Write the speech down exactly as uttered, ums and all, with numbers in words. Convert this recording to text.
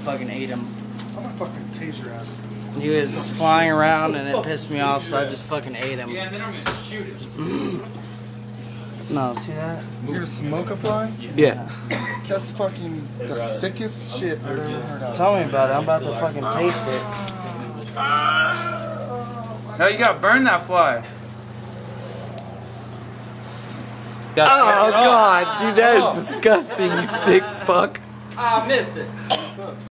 fucking ate him. I'm gonna fucking tase your ass. He was flying around and it pissed me off, so I just fucking ate him. Yeah, and then I'm gonna shoot it. No, see that? You're gonna smoke a fly? Yeah. That's fucking the sickest shit I've ever heard of. Tell me about it. I'm about to fucking taste it. No, you gotta burn that fly. Oh god, dude, that is disgusting, you sick fuck. Ah, I missed it.